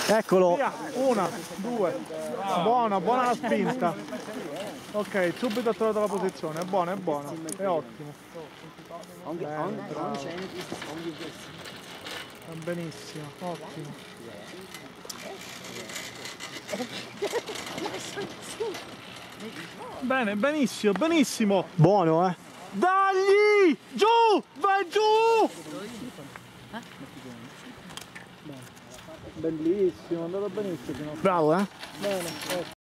Eccolo. Via, 1, 2. Buona la spinta. Ok, subito ha trovato la posizione, è buono, è ottimo. Bene, bravo. Benissimo, ottimo. Bene, benissimo. Buono, eh? Dagli! Giù! Vai giù! Bellissimo, è andato benissimo. Bravo, eh? Bene, ottimo.